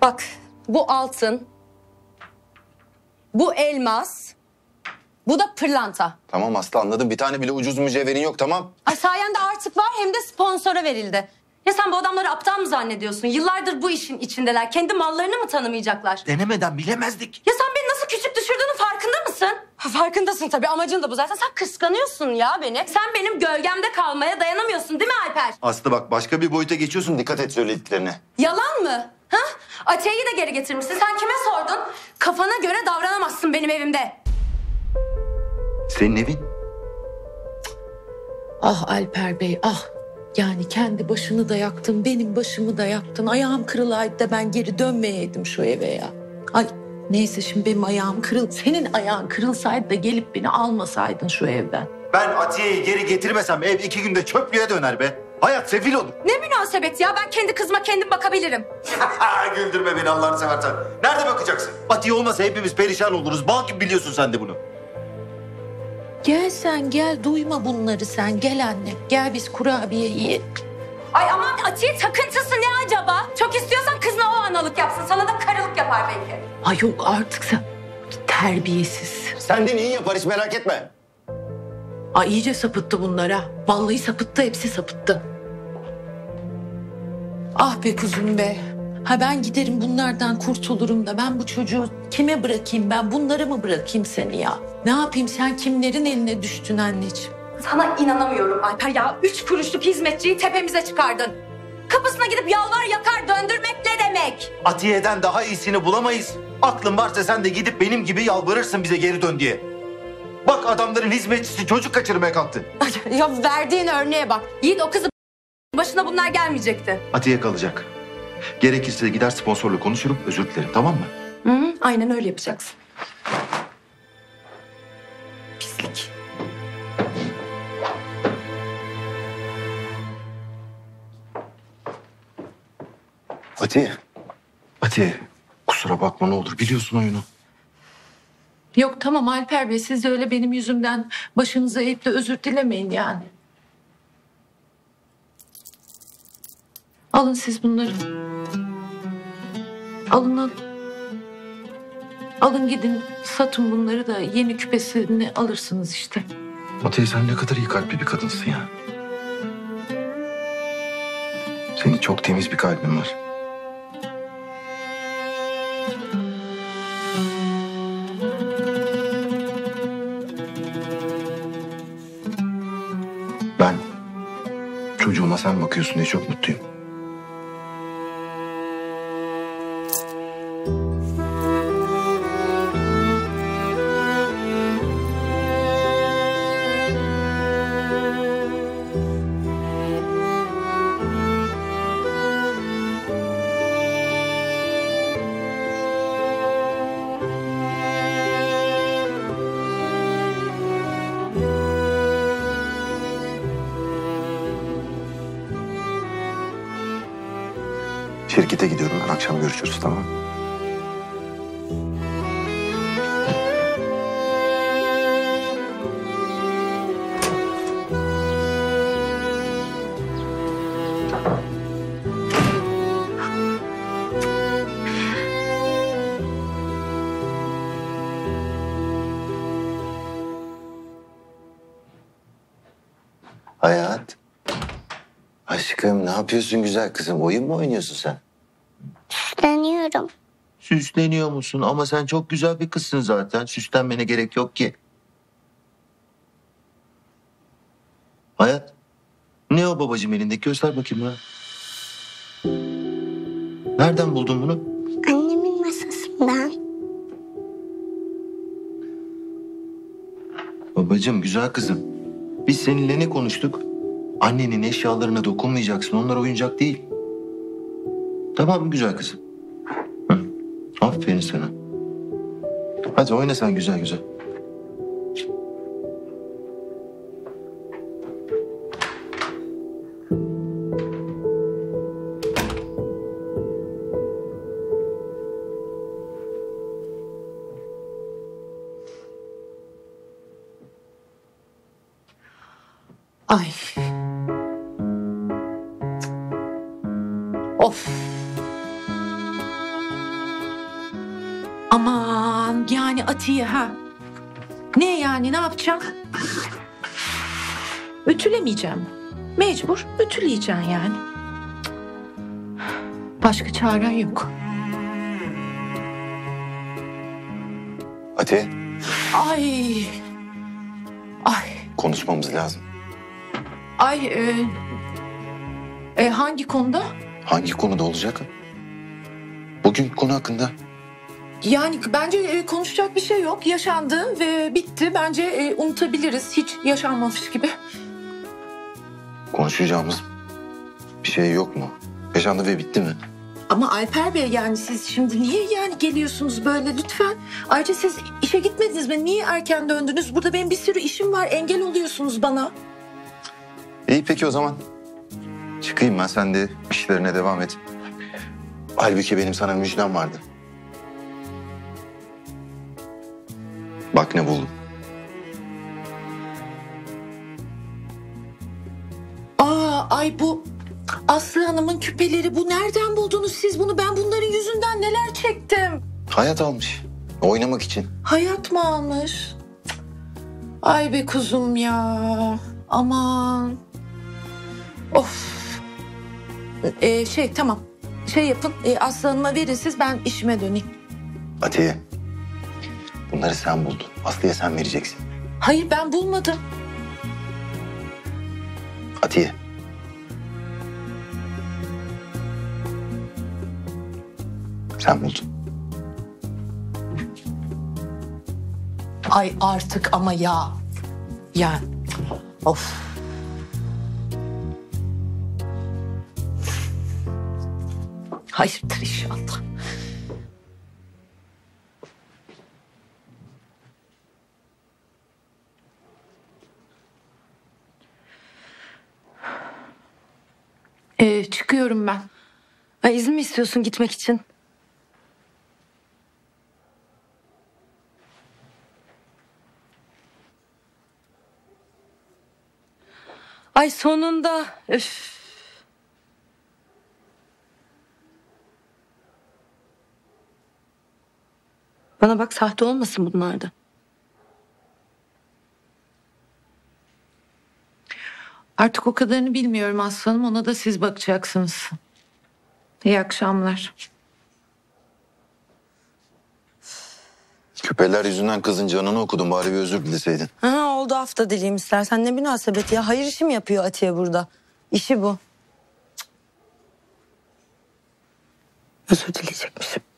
Bak, bu altın, bu elmas, bu da pırlanta. Tamam Aslı, anladım. Bir tane bile ucuz mücevherin yok, tamam. Ay sayende artık var, hem de sponsora verildi. Ya sen bu adamları aptal mı zannediyorsun? Yıllardır bu işin içindeler. Kendi mallarını mı tanımayacaklar? Denemeden bilemezdik. Ya sen beni nasıl küçük düşürdüğünün farkında mısın? Farkındasın tabii, amacın da bu zaten. Sen kıskanıyorsun ya beni. Sen benim gölgemde kalmaya dayanamıyorsun değil mi Alper? Aslı bak, başka bir boyuta geçiyorsun. Dikkat et söylediklerine. Yalan mı? Ha? Atiye'yi de geri getirmişsin. Sen kime sordun? Kafana göre davranamazsın benim evimde. Senin evin? Ah Alper Bey, ah. Yani kendi başını da yaktın, benim başımı da yaktın. Ayağım kırılaydı da ben geri dönmeyeydim şu eve ya. Ay neyse, şimdi benim ayağım kırıl. Senin ayağın kırılsaydı da gelip beni almasaydın şu evden. Ben Atiye'yi geri getirmesem ev 2 günde çöplüğe döner be. Hayat sefil olur. Ne münasebet ya, ben kendi kızıma kendim bakabilirim. Güldürme beni Allah'ını seversen. Nerede bakacaksın? Atiye olmasa hepimiz perişan oluruz. Bal gibi biliyorsun sen de bunu. Gel sen gel, duyma bunları sen. Gel anne, gel biz kurabiye yiyelim. Ay aman, Atiye takıntısı ne acaba? Çok istiyorsan kızına o analık yapsın. Sana da karılık yapar belki. Ay yok artık sen, terbiyesiz. Senden iyi yapar, hiç merak etme. Ay iyice sapıttı bunlar ha. Vallahi sapıttı, hepsi sapıttı. Ah be kuzum be. Ha ben giderim bunlardan kurtulurum da ben bu çocuğu kime bırakayım, ben bunlara mı bırakayım seni ya? Ne yapayım, sen kimlerin eline düştün anneciğim? Sana inanamıyorum Alper ya. 3 kuruşluk hizmetçiyi tepemize çıkardın. Kapısına gidip yalvar yakar döndürmek ne demek? Atiye'den daha iyisini bulamayız. Aklın varsa sen de gidip benim gibi yalvarırsın bize geri dön diye. Bak adamların hizmetçisi çocuk kaçırmaya kalktı. Ya verdiğin örneğe bak. Yiğit, o kızı başına bunlar gelmeyecekti. Atiye kalacak. Gerekirse gider sponsorla konuşurum, özür dilerim, tamam mı? Hı, aynen öyle yapacaksın. Pislik. Atiye, kusura bakma ne olur, biliyorsun oyunu. Yok tamam Alper Bey, siz de öyle benim yüzümden başınızı eğip de özür dilemeyin yani. Alın siz bunları. Alın. Alın gidin satın bunları da yeni küpesini alırsınız işte. Atiye sen ne kadar iyi kalpli bir kadınsın ya. Senin çok temiz bir kalbin var. Ben çocuğuma sen bakıyorsun diye çok mutluyum. Şirkete gidiyorum ben. Akşam görüşürüz, tamam mı? Hayat. Aşkım, ne yapıyorsun güzel kızım? Oyun mu oynuyorsun sen? Süsleniyorum. Süsleniyor musun? Ama sen çok güzel bir kızsın zaten. Süslenmene gerek yok ki. Hayat. Ne o babacığım elindeki? Göster bakayım bana. Nereden buldun bunu? Annemin masasından. Babacığım, güzel kızım. Biz seninle ne konuştuk? Annenin eşyalarına dokunmayacaksın. Onlar oyuncak değil. Tamam mı güzel kızım? Hı. Aferin sana. Hadi oyna sen güzel güzel. Ay. Of. Aman yani Atiye ha. Ne yani ne yapacağım? Ütülemeyeceğim. Mecbur ütüleyeceksin yani. Başka çaren yok. Atiye, Ay. Ay. konuşmamız lazım. Ay. Hangi konuda? Hangi konuda olacak? Bugünkü konu hakkında. Yani bence konuşacak bir şey yok. Yaşandı ve bitti. Bence unutabiliriz. Hiç yaşanmamış gibi. Konuşacağımız bir şey yok mu? Yaşandı ve bitti mi? Ama Alper Bey yani siz şimdi niye yani geliyorsunuz böyle lütfen? Ayrıca siz işe gitmediniz mi? Niye erken döndünüz? Burada benim bir sürü işim var. Engel oluyorsunuz bana. İyi peki o zaman. Çıkayım ben, sen de işlerine devam et. Halbuki benim sana müjdem vardı. Bak ne buldum. Ay bu Aslı Hanım'ın küpeleri. Bu nereden buldunuz siz bunu? Ben bunların yüzünden neler çektim. Hayat almış. Oynamak için. Hayat mı almış? Cık. Ay be kuzum ya. Aman. Of. Tamam. Şey yapın. Aslı Hanım'a verin siz, ben işime döneyim. Atiye. Bunları sen buldun. Aslı'ya sen vereceksin. Hayır ben bulmadım. Atiye. Sen buldun. Ay artık ama ya. Ya. Of. Hayırdır inşallah. Çıkıyorum ben. Ay, izin mi istiyorsun gitmek için? Ay sonunda. Üf. Bana bak, sahte olmasın bunlar da. Artık o kadarını bilmiyorum aslanım. Ona da siz bakacaksınız. İyi akşamlar. Küpeler yüzünden kızın canını okudum. Bari bir özür dileseydin. Ha, oldu, hafta dileyim istersen. Ne münasebet ya. Hayır işi mi yapıyor Atiye burada? İşi bu. Cık. Özür dileyecekmişim.